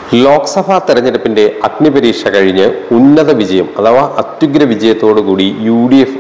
ലോക്സഭാ തെരഞ്ഞെടുപ്പിന്റെ അഗ്നിപരീക്ഷ കഴിഞ്ഞ് ഉന്നത വിജയം അഥവാ അത്യുഗ്ര വിജയത്തോടുകൂടി UDF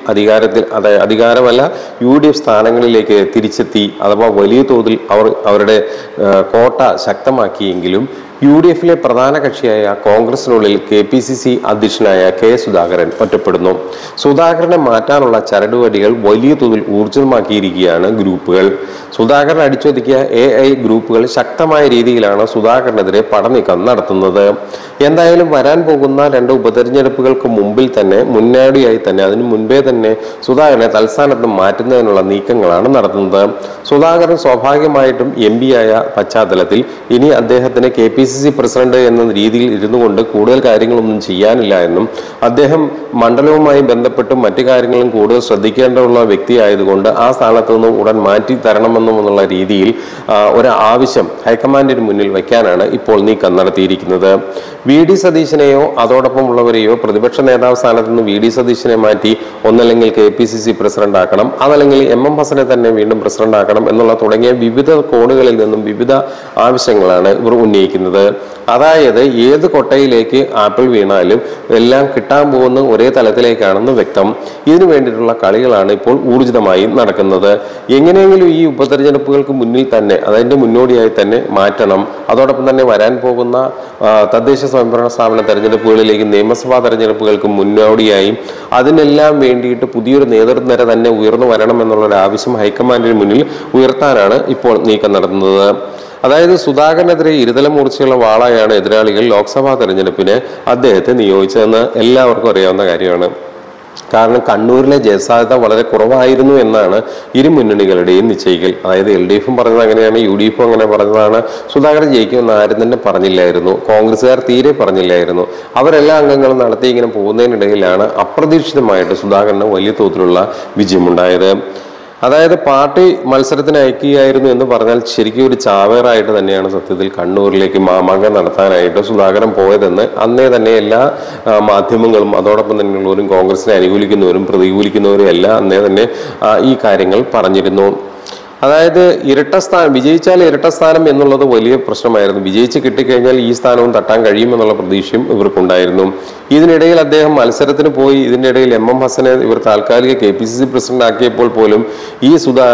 അധികാരമല്ല UDF സ്ഥാനങ്ങളിലേക്ക് തിരിച്ചെത്തി അഥവാ വലിയ തോതിൽ അവരുടെ കോട്ട ശക്തമാക്കിയെങ്കിലും UDFിലെ പ്രധാന കക്ഷിയായ കോൺഗ്രസിനുള്ളിൽ KPCC അധ്യക്ഷനായ K സുധാകരൻ ഒറ്റപ്പെടുന്നു. സുധാകരനെ മാറ്റാനുള്ള ചരടുവടികൾ വലിയ തോതിൽ ഊർജിതമാക്കിയിരിക്കുകയാണ് ഗ്രൂപ്പുകൾ. സുധാകരൻ അടിച്ചൊതുക്കിയ AI ഗ്രൂപ്പുകൾ ശക്തമായ രീതിയിലാണ് സുധാകരനെതിരെ പടനീക്കം നടത്തുന്നത്. എന്തായാലും വരാൻ പോകുന്ന 2 ഉപതെരഞ്ഞെടുപ്പുകൾക്ക് മുന്നോടിയായി തന്നെ അതിനു മുൻപേ തന്നെ സുധാകരനെ തൽസ്ഥാനത്ത് മാറ്റുന്നതിനുള്ള നീക്കങ്ങളാണ് നടത്തുന്നത്. സുധാകരൻ സ്വാഭാവികമായിട്ടും MP ആയ പശ്ചാത്തലത്തിൽ ഇനി അദ്ദേഹത്തിന് KPCC പ്രസിഡന്റ് എന്ന രീതിയിൽ ഇരുന്നുകൊണ്ട് കൂടുതൽ കാര്യങ്ങളൊന്നും ചെയ്യാനില്ല എന്നും അദ്ദേഹം മണ്ഡലവുമായി ബന്ധപ്പെട്ട് മറ്റു കാര്യങ്ങളും കൂടുതൽ ശ്രദ്ധിക്കേണ്ടതുള്ള വ്യക്തിയായതുകൊണ്ട് ആ സ്ഥാനത്ത് നിന്ന് ഉടൻ മാറ്റി തരണമെന്നുള്ള രീതിയിൽ ഒരു ആവശ്യം ഹൈക്കമാൻഡിന് മുന്നിൽ വയ്ക്കാനാണ് ഇപ്പോൾ നീക്കം നടത്തിയിരിക്കുന്നത്. VD സതീശനെയോ അതോടൊപ്പം ഉള്ളവരെയോ പ്രതിപക്ഷ നേതാവ് സ്ഥാനത്ത് നിന്ന് VD സതീശനെ മാറ്റി ഒന്നല്ലെങ്കിൽ KPCC പ്രസിഡന്റ് ആക്കണം, അതല്ലെങ്കിൽ MM ഹസനെ തന്നെ വീണ്ടും പ്രസിഡന്റ് ആക്കണം എന്നുള്ള തുടങ്ങിയ വിവിധ കോണുകളിൽ നിന്നും വിവിധ ആവശ്യങ്ങളാണ് ഇവർ ഉന്നയിക്കുന്നത്. അതായത് ഏത് കൊട്ടയിലേക്ക് ആപ്പിൾ വീണാലും എല്ലാം കിട്ടാൻ പോകുന്ന ഒരേ തലത്തിലേക്കാണെന്ന് വ്യക്തം. ഇതിനു വേണ്ടിയിട്ടുള്ള കളികളാണ് ഇപ്പോൾ ഊർജിതമായി നടക്കുന്നത്. എങ്ങനെയെങ്കിലും ഈ ഉപതെരഞ്ഞെടുപ്പുകൾക്ക് മുന്നിൽ തന്നെ അതിന്റെ മുന്നോടിയായി തന്നെ മാറ്റണം. അതോടൊപ്പം തന്നെ വരാൻ പോകുന്ന തദ്ദേശ സ്വയംഭരണ സ്ഥാപന തെരഞ്ഞെടുപ്പുകളിലേക്ക് നിയമസഭാ തെരഞ്ഞെടുപ്പുകൾക്ക് മുന്നോടിയായി അതിനെല്ലാം വേണ്ടിയിട്ട് പുതിയൊരു നേതൃനിര തന്നെ ഉയർന്നു വരണം എന്നുള്ളൊരു ആവശ്യം ഹൈക്കമാൻഡിന് മുന്നിൽ ഉയർത്താനാണ് ഇപ്പോൾ നീക്കം നടത്തുന്നത്. അതായത് സുധാകരനെതിരെ ഇരുതല മൂർച്ചയുള്ള വാളായാണ് എതിരാളികൾ ലോക്സഭാ തെരഞ്ഞെടുപ്പിന് അദ്ദേഹത്തെ നിയോഗിച്ചതെന്ന് എല്ലാവർക്കും അറിയാവുന്ന കാര്യമാണ്. കാരണം കണ്ണൂരിലെ ജയസാധ്യത വളരെ കുറവായിരുന്നു എന്നാണ് ഇരു മുന്നണികളുടെയും നിശ്ചയിക്കൽ. അതായത് LDFും പറഞ്ഞത് അങ്ങനെയാണ്, UDFും അങ്ങനെ പറഞ്ഞതാണ്. സുധാകരൻ ജയിക്കുമെന്ന് ആരും തന്നെ പറഞ്ഞില്ലായിരുന്നു. കോൺഗ്രസ്സുകാർ തീരെ പറഞ്ഞില്ലായിരുന്നു. അവരെല്ലാ അംഗങ്ങളും നടത്തി ഇങ്ങനെ പോകുന്നതിനിടയിലാണ് അപ്രതീക്ഷിതമായിട്ട് സുധാകരന് വലിയ തോതിലുള്ള വിജയമുണ്ടായത്. അതായത് പാർട്ടി മത്സരത്തിന് അയക്കുകയായിരുന്നു എന്ന് പറഞ്ഞാൽ ശരിക്കും ഒരു ചാവേറായിട്ട് തന്നെയാണ് സത്യത്തിൽ കണ്ണൂരിലേക്ക് മാമാങ്കം നടത്താനായിട്ട് സുധാകരൻ പോയതെന്ന് അന്നേ തന്നെ എല്ലാ മാധ്യമങ്ങളും അതോടൊപ്പം തന്നെയുള്ളവരും കോൺഗ്രസിനെ അനുകൂലിക്കുന്നവരും പ്രതികൂലിക്കുന്നവരും എല്ലാം അന്നേ തന്നെ ഈ കാര്യങ്ങൾ പറഞ്ഞിരുന്നു. അതായത് വിജയിച്ചാൽ ഇരട്ട സ്ഥാനം എന്നുള്ളത് വലിയ പ്രശ്നമായിരുന്നു. വിജയിച്ച് കിട്ടിക്കഴിഞ്ഞാൽ ഈ സ്ഥാനവും തട്ടാൻ കഴിയുമെന്നുള്ള പ്രതീക്ഷയും ഇവർക്കുണ്ടായിരുന്നു. ഇതിനിടയിൽ അദ്ദേഹം മത്സരത്തിന് പോയി. ഇതിൻ്റെ ഇടയിൽ MM ഹസനെ ഇവർ താൽക്കാലിക KPCC പ്രസിഡന്റ് ആക്കിയപ്പോൾ പോലും ഈ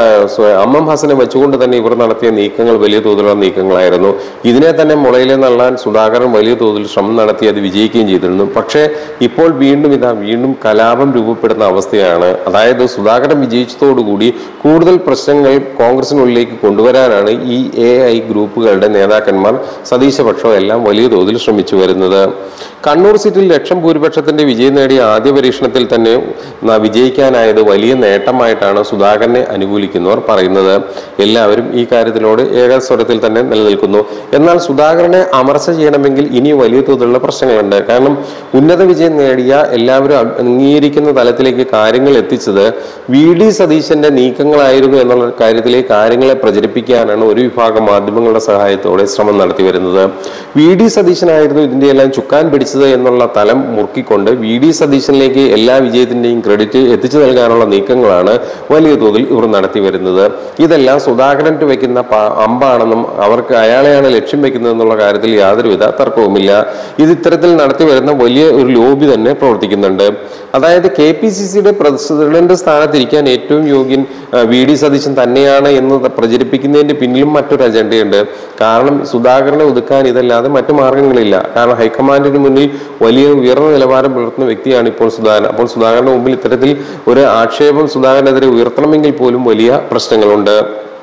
MM ഹസനെ വെച്ചുകൊണ്ട് തന്നെ ഇവർ നടത്തിയ നീക്കങ്ങൾ വലിയ തോതിലുള്ള നീക്കങ്ങളായിരുന്നു. ഇതിനെ തന്നെ മുളയിലെ നള്ളാൻ സുധാകരൻ വലിയ തോതിൽ ശ്രമം നടത്തി അത് വിജയിക്കുകയും ചെയ്തിരുന്നു. പക്ഷേ ഇപ്പോൾ വീണ്ടും കലാപം രൂപപ്പെടുന്ന അവസ്ഥയാണ്. അതായത് സുധാകരൻ വിജയിച്ചതോടുകൂടി കൂടുതൽ പ്രശ്നങ്ങൾ കോൺഗ്രസിനുള്ളിലേക്ക് കൊണ്ടുവരാനാണ് ഈ AI ഗ്രൂപ്പുകളുടെ നേതാക്കന്മാർ സതീശപക്ഷം എല്ലാം വലിയ തോതിൽ ശ്രമിച്ചു വരുന്നത്. കണ്ണൂർ സീറ്റിൽ ലക്ഷം ഭൂരിപക്ഷത്തിന്റെ വിജയം നേടിയ ആദ്യ പരീക്ഷണത്തിൽ തന്നെ വിജയിക്കാനായത് വലിയ നേട്ടമായിട്ടാണ് സുധാകരനെ അനുകൂലിക്കുന്നവർ പറയുന്നത്. എല്ലാവരും ഈ കാര്യത്തിലോട് ഏകസ്വരത്തിൽ തന്നെ നിലനിൽക്കുന്നു. എന്നാൽ സുധാകരനെ അമർച്ച ചെയ്യണമെങ്കിൽ ഇനി വലിയ തോതിലുള്ള പ്രശ്നങ്ങളുണ്ട്. കാരണം ഉന്നത വിജയം നേടിയ എല്ലാവരും അംഗീകരിക്കുന്ന തലത്തിലേക്ക് കാര്യങ്ങൾ എത്തിച്ചത് VD സതീശന്റെ നീക്കങ്ങളായിരുന്നു എന്നുള്ള കാര്യത്തിലേക്ക് കാര്യങ്ങളെ പ്രചരിപ്പിക്കാനാണ് ഒരു വിഭാഗം മാധ്യമങ്ങളുടെ സഹായത്തോടെ ശ്രമം നടത്തി വരുന്നത്. VD സതീശനായിരുന്നു ഇതിന്റെ എല്ലാം ചുക്കാൻ പിടിച്ചത് എന്നുള്ള തലം മുറുക്കിക്കൊണ്ട് VD സതീശനിലേക്ക് എല്ലാ വിജയത്തിന്റെയും ക്രെഡിറ്റ് എത്തിച്ചു നൽകാനുള്ള നീക്കങ്ങളാണ് വലിയ തോതിൽ ഇവർ നടത്തി വരുന്നത്. ഇതെല്ലാം സുധാകരൻ വയ്ക്കുന്ന അമ്പാണെന്നും അയാളെയാണ് ലക്ഷ്യം വെക്കുന്നത് എന്നുള്ള കാര്യത്തിൽ യാതൊരുവിധ തർക്കവുമില്ല. ഇത് ഇത്തരത്തിൽ നടത്തി വരുന്ന വലിയ ഒരു ലോബി തന്നെ പ്രവർത്തിക്കുന്നുണ്ട്. അതായത് KPCCയുടെ പ്രസിഡന്റ് സ്ഥാനത്തിരിക്കാൻ ഏറ്റവും യോഗ്യൻ VD സതീശൻ തന്നെയാണ് എന്ന് പ്രചരിപ്പിക്കുന്നതിന്റെ പിന്നിലും മറ്റൊരു അജണ്ടയുണ്ട്. കാരണം സുധാകരനെ ഒതുക്കാൻ ഇതല്ലാതെ മറ്റു മാർഗങ്ങളില്ല. കാരണം ഹൈക്കമാൻഡിന് മുന്നിൽ വലിയ ഉയർന്ന നിലവാരം പുലർത്തുന്ന വ്യക്തിയാണ് ഇപ്പോൾ സുധാകരൻ. അപ്പോൾ സുധാകരന്റെ മുമ്പിൽ ഇത്തരത്തിൽ ഒരു ആക്ഷേപം സുധാകരനെതിരെ ഉയർത്തണമെങ്കിൽ പോലും വലിയ പ്രശ്നങ്ങളുണ്ട്.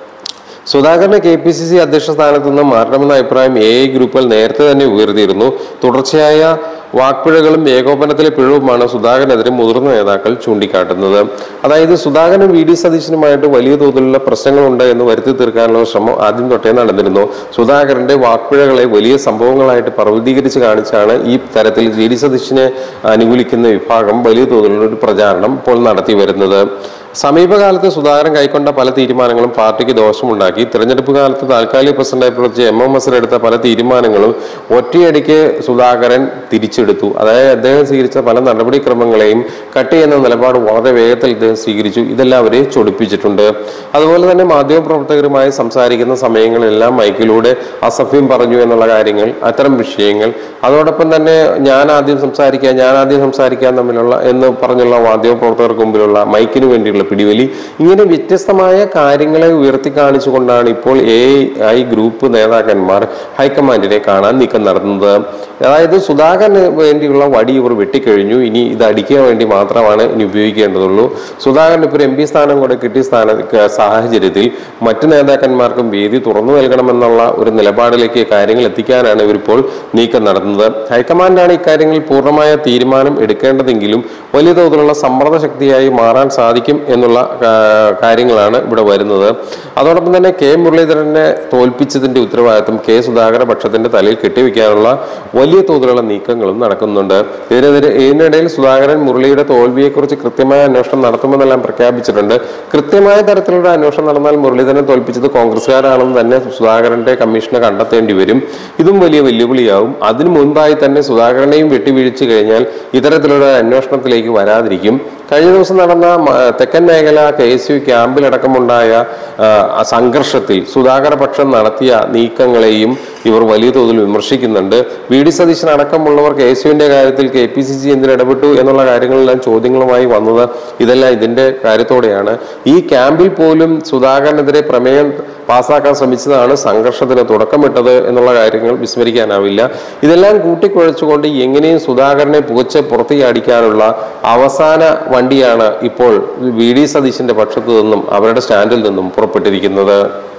സുധാകരനെ KPCC അധ്യക്ഷ സ്ഥാനത്ത് നിന്ന് മാറ്റണമെന്ന അഭിപ്രായം AI ഗ്രൂപ്പുകൾ നേരത്തെ തന്നെ ഉയർത്തിയിരുന്നു. തുടർച്ചയായ വാക്പിഴകളും ഏകോപനത്തിലെ പിഴവുമാണ് സുധാകരനെതിരെ മുതിർന്ന നേതാക്കൾ ചൂണ്ടിക്കാട്ടുന്നത്. അതായത് സുധാകരനും VD സതീശനുമായിട്ട് വലിയ തോതിലുള്ള പ്രശ്നങ്ങളുണ്ട് എന്ന് വരുത്തി തീർക്കാനുള്ള ശ്രമം ആദ്യം തൊട്ടേ നടന്നിരുന്നു. സുധാകരന്റെ വാക്പിഴകളെ വലിയ സംഭവങ്ങളായിട്ട് പർവ്വതീകരിച്ച് കാണിച്ചാണ് ഈ തരത്തിൽ VD സതീശനെ അനുകൂലിക്കുന്ന വിഭാഗം വലിയ തോതിലുള്ള ഒരു പ്രചാരണം ഇപ്പോൾ നടത്തി വരുന്നത്. സമീപകാലത്ത് സുധാകരൻ കൈക്കൊണ്ട പല തീരുമാനങ്ങളും പാർട്ടിക്ക് ദോഷമുണ്ടാക്കി. തിരഞ്ഞെടുപ്പ് കാലത്ത് താൽക്കാലിക പ്രസിഡന്റായി പ്രവർത്തിച്ച MM ഹസൻ എടുത്ത പല തീരുമാനങ്ങളും ഒറ്റയടിക്ക് സുധാകരൻ തിരിച്ചെടുത്തു. അതായത് അദ്ദേഹം സ്വീകരിച്ച പല നടപടിക്രമങ്ങളെയും കട്ട് ചെയ്യുന്ന നിലപാട് വളരെ വേഗത്തിൽ ഇദ്ദേഹം സ്വീകരിച്ചു. ഇതെല്ലാം അവരെ ചൊടിപ്പിച്ചിട്ടുണ്ട്. അതുപോലെ തന്നെ മാധ്യമപ്രവർത്തകരുമായി സംസാരിക്കുന്ന സമയങ്ങളിലെല്ലാം മൈക്കിലൂടെ അസഭ്യം പറഞ്ഞു എന്നുള്ള കാര്യങ്ങൾ, അത്തരം വിഷയങ്ങൾ, അതോടൊപ്പം തന്നെ ഞാൻ ആദ്യം സംസാരിക്കാൻ തമ്മിലുള്ള എന്ന് പറഞ്ഞുള്ള മാധ്യമപ്രവർത്തകർക്ക് മുമ്പിലുള്ള മൈക്കിന് വേണ്ടിയുള്ള പിടിവലി, ഇങ്ങനെ വ്യത്യസ്തമായ കാര്യങ്ങളെ ഉയർത്തി കാണിച്ചുകൊണ്ടാണ് ഇപ്പോൾ AI ഗ്രൂപ്പ് നേതാക്കന്മാർ ഹൈക്കമാൻഡിനെ കാണാൻ നീക്കം നടത്തുന്നത്. അതായത് സുധാകരന് വേണ്ടിയുള്ള വടി ഇവർ വെട്ടിക്കഴിഞ്ഞു, ഇനി ഇത് അടിക്കാൻ വേണ്ടി മാത്രമാണ് ഇനി ഉപയോഗിക്കേണ്ടതുള്ളൂ. സുധാകരൻ ഇപ്പോൾ MP സ്ഥാനം കൂടെ കിട്ടിയ സാഹചര്യത്തിൽ മറ്റു നേതാക്കന്മാർക്കും വേദി തുറന്നു നൽകണമെന്നുള്ള ഒരു നിലപാടിലേക്ക് കാര്യങ്ങൾ എത്തിക്കാനാണ് ഇവരിപ്പോൾ നീക്കം നടത്തുന്നത്. ഹൈക്കമാൻഡാണ് ഇക്കാര്യങ്ങളിൽ പൂർണ്ണമായ തീരുമാനം എടുക്കേണ്ടതെങ്കിലും വലിയ തോതിലുള്ള സമ്മർദ്ദ ശക്തിയായി മാറാൻ സാധിക്കും എന്നുള്ള കാര്യങ്ങളാണ് ഇവിടെ വരുന്നത്. അതോടൊപ്പം തന്നെ മുരളീധരനെ തോൽപ്പിച്ചതിന്റെ ഉത്തരവാദിത്വം സുധാകര പക്ഷത്തിന്റെ തലയിൽ കെട്ടിവെക്കാനുള്ള വലിയ തോതിലുള്ള നീക്കങ്ങളും നടക്കുന്നുണ്ട്. ഇതിനിടയിൽ സുധാകരൻ മുരളിയുടെ തോൽവിയെക്കുറിച്ച് കൃത്യമായ അന്വേഷണം നടത്തുമെന്നെല്ലാം പ്രഖ്യാപിച്ചിട്ടുണ്ട്. കൃത്യമായ തരത്തിലുള്ള അന്വേഷണം നടന്നാൽ മുരളീധരനെ തോൽപ്പിച്ചത് കോൺഗ്രസ്സുകാരാണെന്ന് തന്നെ സുധാകരന്റെ കമ്മീഷനെ കണ്ടെത്തേണ്ടി വരും. ഇതും വലിയ വെല്ലുവിളിയാവും. അതിനു മുൻപായി തന്നെ സുധാകരനെയും വെട്ടിവീഴ്ച കഴിഞ്ഞാൽ ഇത്തരത്തിലുള്ള അന്വേഷണത്തിലേക്ക് വരാതിരിക്കും. കഴിഞ്ഞ ദിവസം നടന്ന തെക്കൻ മേഖല KSU ക്യാമ്പിലടക്കമുണ്ടായ സംഘർഷത്തിൽ സുധാകര പക്ഷം നടത്തിയ നീക്കങ്ങളെയും ഇവർ വലിയ തോതിൽ വിമർശിക്കുന്നുണ്ട്. VD സതീശൻ അടക്കമുള്ളവർ KSUവിന്റെ കാര്യത്തിൽ KPCC എന്തിന് ഇടപെട്ടു എന്നുള്ള കാര്യങ്ങളെല്ലാം ചോദ്യങ്ങളുമായി വന്നത് ഇതെല്ലാം ഇതിന്റെ കാര്യത്തോടെയാണ്. ഈ ക്യാമ്പിൽ പോലും സുധാകരനെതിരെ പ്രമേയം പാസ്സാക്കാൻ ശ്രമിച്ചതാണ് സംഘർഷത്തിന് തുടക്കമിട്ടത് എന്നുള്ള കാര്യങ്ങൾ വിസ്മരിക്കാനാവില്ല. ഇതെല്ലാം കൂട്ടിക്കുഴച്ചുകൊണ്ട് എങ്ങനെയും സുധാകരനെ പുകച്ച് പുറത്തേക്കടിക്കാനുള്ള അവസാന വണ്ടിയാണ് ഇപ്പോൾ VD സതീശന്റെ പക്ഷത്തു നിന്നും അവരുടെ സ്റ്റാൻഡിൽ നിന്നും പുറപ്പെട്ടിരിക്കുന്നത്.